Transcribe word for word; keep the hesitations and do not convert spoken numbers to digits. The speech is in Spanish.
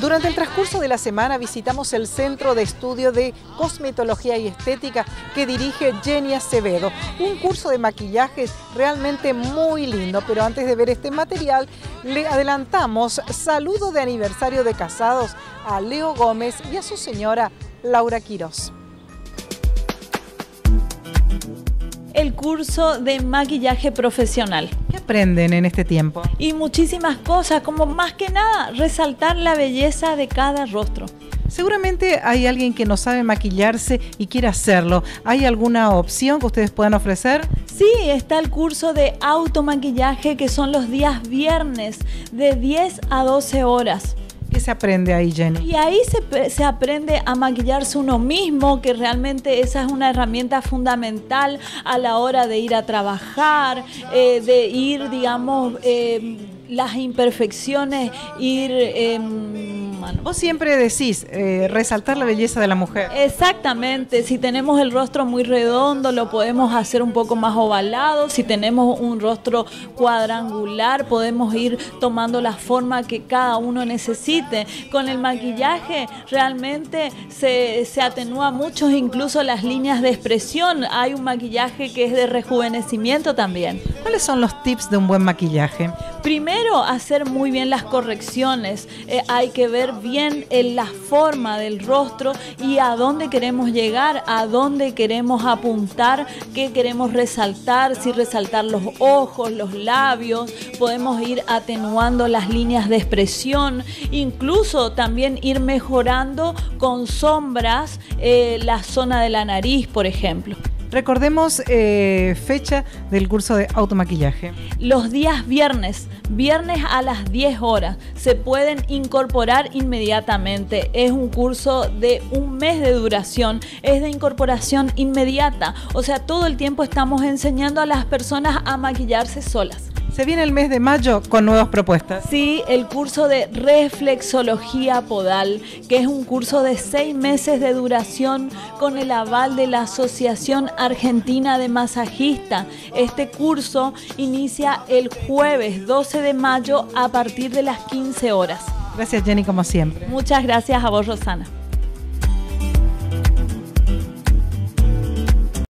Durante el transcurso de la semana visitamos el Centro de Estudio de Cosmetología y Estética que dirige Jenny Acevedo. Un curso de maquillaje realmente muy lindo, pero antes de ver este material, le adelantamos saludo de aniversario de casados a Leo Gómez y a su señora Laura Quirós. El curso de maquillaje profesional. ¿Qué aprenden en este tiempo? Y muchísimas cosas, como más que nada resaltar la belleza de cada rostro. Seguramente hay alguien que no sabe maquillarse y quiere hacerlo. ¿Hay alguna opción que ustedes puedan ofrecer? Sí, está el curso de automaquillaje que son los días viernes de diez a doce horas. ¿Qué se aprende ahí, Jenny? Y ahí se, se aprende a maquillarse uno mismo, que realmente esa es una herramienta fundamental a la hora de ir a trabajar, eh, de ir, digamos, eh, las imperfecciones, ir... Eh, Vos siempre decís, eh, resaltar la belleza de la mujer. Exactamente, si tenemos el rostro muy redondo, lo podemos hacer un poco más ovalado. Si tenemos un rostro cuadrangular, podemos ir tomando la forma que cada uno necesite. Con el maquillaje realmente se, se atenúa mucho, incluso las líneas de expresión. Hay un maquillaje que es de rejuvenecimiento también. ¿Cuáles son los tips de un buen maquillaje? Primero, hacer muy bien las correcciones. Eh, hay que ver bien en la forma del rostro y a dónde queremos llegar, a dónde queremos apuntar, qué queremos resaltar, si resaltar los ojos, los labios, podemos ir atenuando las líneas de expresión, incluso también ir mejorando con sombras eh, la zona de la nariz, por ejemplo. Recordemos eh, fecha del curso de automaquillaje. Los días viernes, viernes a las diez horas, se pueden incorporar inmediatamente. Es un curso de un mes de duración, es de incorporación inmediata. O sea, todo el tiempo estamos enseñando a las personas a maquillarse solas. Se viene el mes de mayo con nuevas propuestas. Sí, el curso de reflexología podal, que es un curso de seis meses de duración con el aval de la Asociación Argentina de Masajistas. Este curso inicia el jueves doce de mayo a partir de las quince horas. Gracias, Jenny, como siempre. Muchas gracias a vos, Rosana.